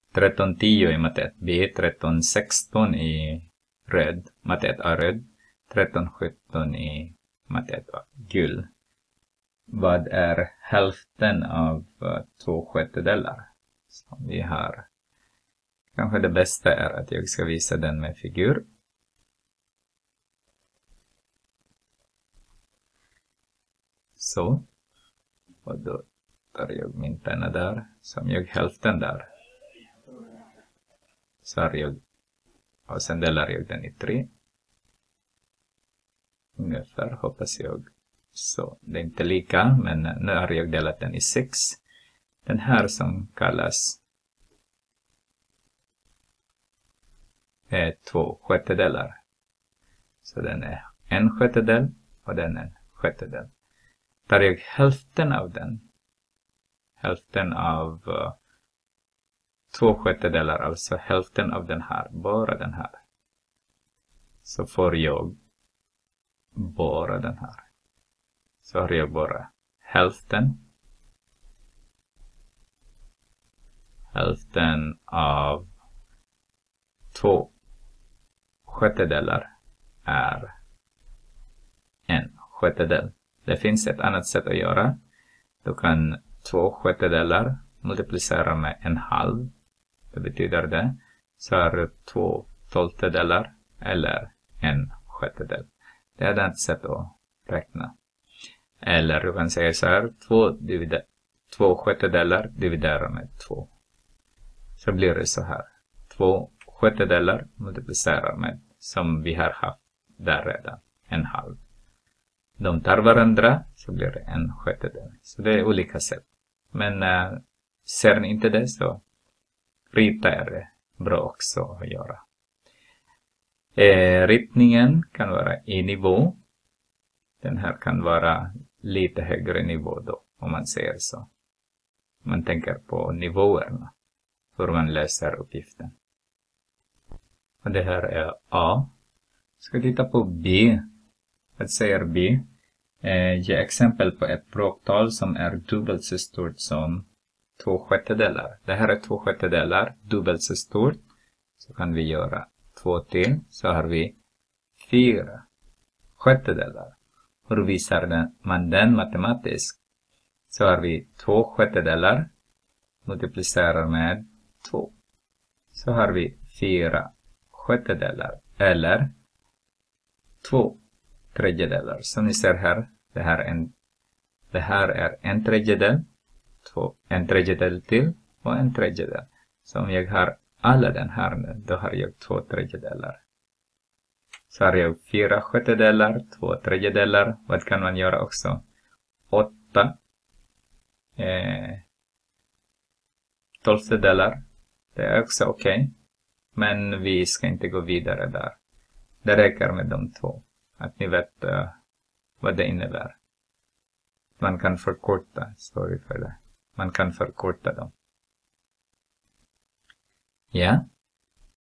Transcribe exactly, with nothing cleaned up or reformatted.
tretton tio i matte ett B, tretton sexton i röd, matte ett A röd, tretton sjutton i matte ett A gul. Vad är hälften av uh, två sjättedelar som vi har? Kanske det bästa är att jag ska visa den med figur. Så. Och då tar jag min penna där. Som jag hälften där. Så har jag. Och sen delar jag den i tre. Ungefär hoppas jag. Så det är inte lika. Men nu har jag delat den i sex. Den här som kallas. Är två sjättedelar. Så den är en sjättedel. Och den är en sjättedel. Tar jag hälften av den. Hälften av uh, två sjättedelar. Alltså hälften av den här. Bara den här. Så får jag bara den här. Så har jag bara hälften. Hälften av två sjättedelar är en sjättedel. Det finns ett annat sätt att göra. Då kan två sjättedelar multiplicera med en halv. Det betyder det. Så är det två tolftedelar eller en sjättedel. Det är ett sätt att räkna. Eller du kan säga så här. Två, divide, två sjättedelar dividerar med två. Så blir det så här. Två sjättedelar multiplicerar med, som vi har haft där redan, en halv. De tar varandra så blir det en sjättedel. Så det är olika sätt. Men äh, ser ni inte det så rita är det bra också att göra. Eh, ritningen kan vara i nivå. Den här kan vara lite högre nivå då, om man säger så. Man tänker på nivåerna. Hur man läser uppgiften. Och det här är A. Ska titta på B. Vad säger B? Eh, ge exempel på ett bråktal som är dubbelt så stort som två sjättedelar. Det här är två sjättedelar, dubbelt så stort. Så kan vi göra två till. Så har vi fyra sjättedelar. Hur visar man den matematiskt? Så har vi två sjättedelar. Multiplicerar med två. Så har vi fyra sjättedelar. Eller två tredjedelar. Som ni ser här. Det här är en, det här är en tredjedel. Två, en tredjedel till. Och en tredjedel. Så om jag har alla den här nu. Då har jag två tredjedelar. Så har jag fyra sjättedelar. Två tredjedelar. Vad kan man göra också? Åtta. Eh, tolftedelar. Det är också okej. Okay. Men vi ska inte gå vidare där. Det räcker med de två. Att ni vet uh, vad det innebär. Man kan förkorta. Sorry för det. Man kan förkorta dem. Ja.